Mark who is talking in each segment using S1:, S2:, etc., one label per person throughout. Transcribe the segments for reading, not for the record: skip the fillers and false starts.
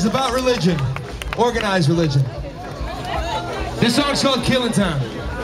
S1: is about religion, organized religion. This song's called Killing Time.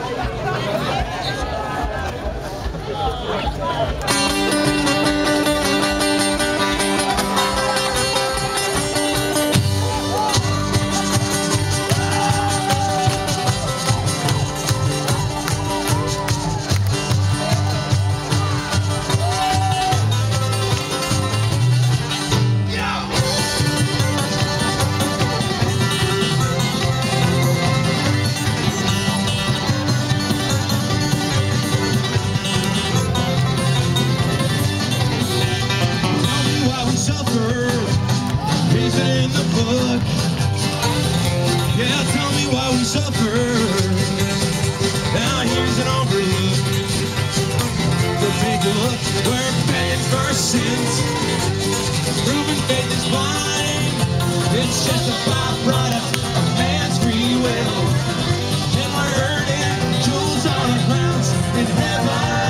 S2: Is it in the book? Yeah, tell me why we suffer. Now here's an overlook. The big look, we're paying for sins. Proven faith is blind. It's just a byproduct of man's free will. And we're earning jewels on our crowns in heaven.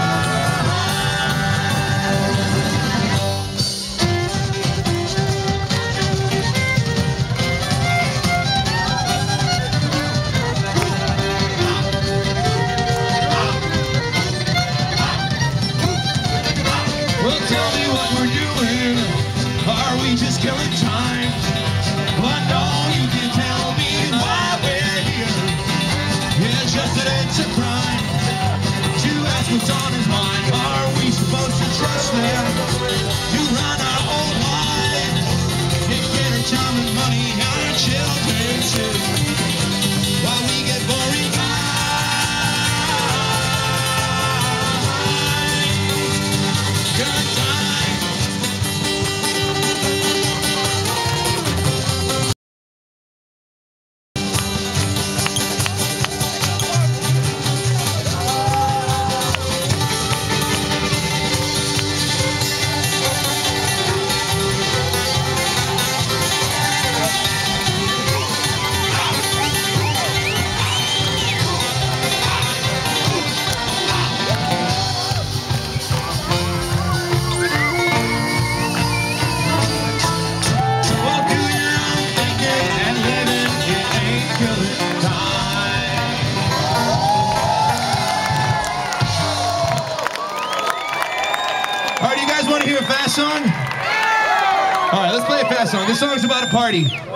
S2: Tell me what we're doing. Are we just killing time? But no, you can tell me why we're here. Yeah, just that it's a crime to ask what's on his mind. Are we supposed to trust them to run our whole lives and get our time and money and our children too? While we get boring good time.
S1: All right, you guys want to hear a fast song? All right, let's play a fast song. This song's about a party.